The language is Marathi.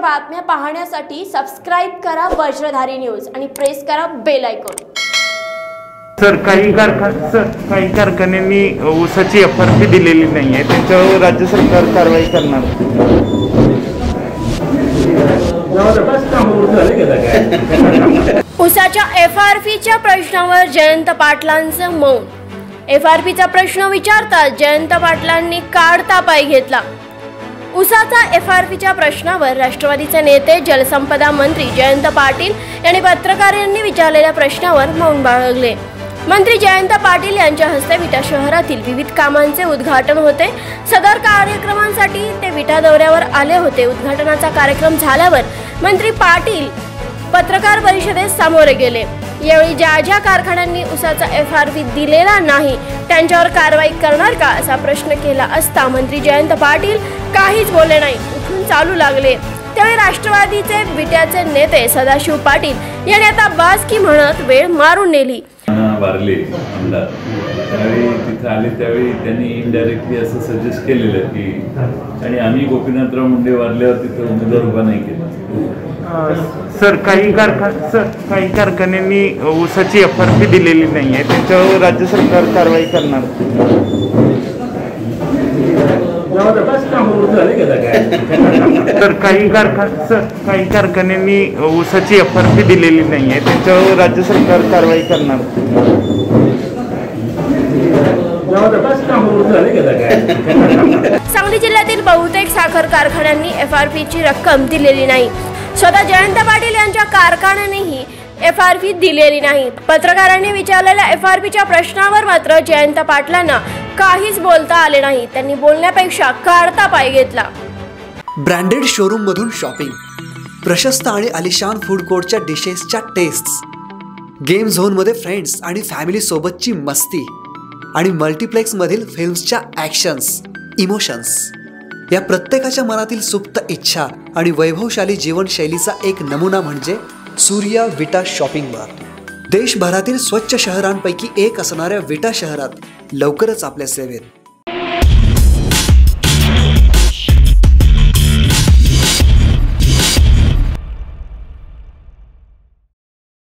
बातम्या पाहण्यासाठी सबस्क्राइब करा वज्रधारी न्यूज आणि प्रेस करा बेल आयकॉन। सर काही कारखान्यांनी ऊसाची FRP दिलेली नाही आहे, त्याच्यावर राज्य सरकार कारवाई करणार। ऊसाच्या FRPच्या प्रश्नावर जयंत पाटलांचं मौन। FRPचा प्रश्न विचारता जयंत पाटलांनी काढता पाय घेतला। ऊसाचा FRPच्या प्रश्नावर राष्ट्रवादीचे नेते जलसंपदा मंत्री जयंत पाटील यांनी पत्रकारांनी विचारलेल्या प्रश्नावर मौन बाळगले। मंत्री जयंत पाटील यांच्या हस्ते विटा शहरातील विविध कामांचे उद्घाटन होते। सदर कार्यक्रमांसाठी ते विटा दौऱ्यावर आले होते। उद्घाटनाचा कार्यक्रम झाल्यावर मंत्री पाटील पत्रकार परिषदेत सामोरे गेले। यावेळी ज्या कारखान्यांनी ऊसाचा FRP दिलेला नाही त्यांच्यावर कारवाई करणार का असा प्रश्न केला असता मंत्री जयंत पाटील काहीच बोलले नाही, उठून चालू लागले। त्यावेळी राष्ट्रवादीचे विट्याचे नेते सदाशिव पाटील यांनी आता बास की म्हणत वेळ मारून नेली। वारले आमदार त्यावेळी तिथे आले त्यावेळी त्यांनी इनडायरेक्टली असं सजेस्ट केलेलं की आणि आम्ही गोपीनाथराव मुंडे वारल्यावर तिथे उमेदवार उभा नाही केला। सर काही कारखान्यांनी ऊसाची FRP दिलेली नाही आहे, त्याच्यावर राज्य सरकार कारवाई करणार। तर काही कारखान्यांनी ऊसाची FRP दिलेली नाही आहे, त्याच्यावर राज्य सरकार कारवाई करणार। सांगली जिल्ह्यातील बहुतेक साखर कारखान्यांनी FRPची रक्कम दिलेली नाही। स्वतः जयंत पाटील यांच्या कारखान्यानेही FRP दिलेली नाही। पत्रकारांनी विचारलेल्या FRPच्या प्रश्नावर मात्र जयंत पाटलांना काहीच बोलता आले नाही। त्यांनी बोलण्यापेक्षा काढता पाय घेतला। ब्रँडेड शोरूम मधून शॉपिंग, प्रशस्त आणि आलिशान फूड कोर्टच्या डिशेसच्या टेस्ट्स, गेम झोन मध्ये फ्रेंड्स आणि फॅमिली सोबतची मस्ती आणि मल्टीप्लेक्स मधील फिल्म्सच्या ॲक्शन्स, इमोशन्स, या प्रत्येकाच्या मनातील सुप्त इच्छा आणि वैभवशाली जीवनशैलीचा एक नमुना म्हणजे सूर्या विटा शॉपिंग मॉल। देशभरातील स्वच्छ शहरांपैकी एक असणाऱ्या विटा शहरात लवकरच आपल्या सेवेत।